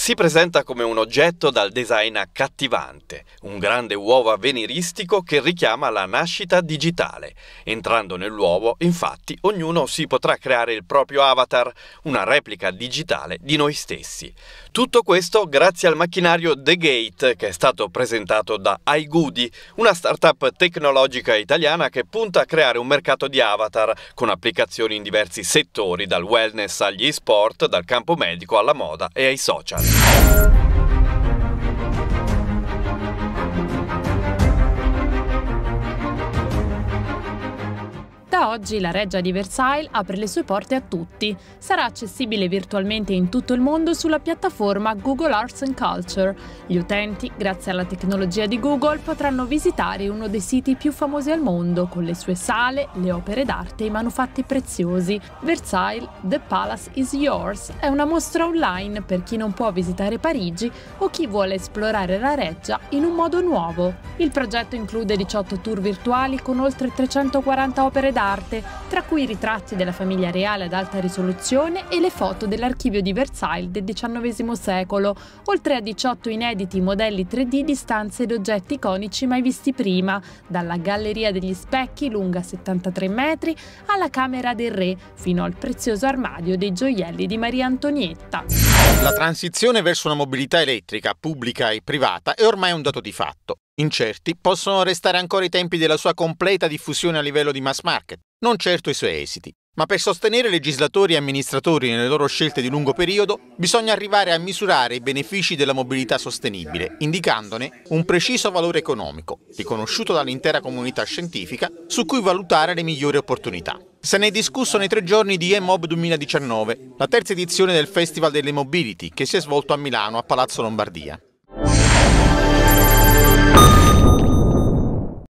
Si presenta come un oggetto dal design accattivante, un grande uovo avveniristico che richiama la nascita digitale. Entrando nell'uovo, infatti, ognuno si potrà creare il proprio avatar, una replica digitale di noi stessi. Tutto questo grazie al macchinario The Gate, che è stato presentato da iGoody, una startup tecnologica italiana che punta a creare un mercato di avatar con applicazioni in diversi settori, dal wellness agli e-sport, dal campo medico alla moda e ai social. Da oggi la Reggia di Versailles apre le sue porte a tutti. Sarà accessibile virtualmente in tutto il mondo sulla piattaforma Google Arts and Culture. Gli utenti, grazie alla tecnologia di Google, potranno visitare uno dei siti più famosi al mondo, con le sue sale, le opere d'arte e i manufatti preziosi. Versailles, The Palace is Yours è una mostra online per chi non può visitare Parigi o chi vuole esplorare la Reggia in un modo nuovo. Il progetto include 18 tour virtuali con oltre 340 opere d'arte, tra cui ritratti della famiglia reale ad alta risoluzione e le foto dell'archivio di Versailles del XIX secolo, oltre a 18 inediti modelli 3D di stanze ed oggetti iconici mai visti prima, dalla Galleria degli Specchi, lunga 73 metri, alla Camera del Re, fino al prezioso armadio dei gioielli di Maria Antonietta. La transizione verso una mobilità elettrica, pubblica e privata, è ormai un dato di fatto. Incerti possono restare ancora i tempi della sua completa diffusione a livello di mass market, non certo i suoi esiti. Ma per sostenere legislatori e amministratori nelle loro scelte di lungo periodo, bisogna arrivare a misurare i benefici della mobilità sostenibile, indicandone un preciso valore economico, riconosciuto dall'intera comunità scientifica, su cui valutare le migliori opportunità. Se ne è discusso nei 3 giorni di E-Mob 2019, la terza edizione del Festival delle Mobility, che si è svolto a Milano, a Palazzo Lombardia.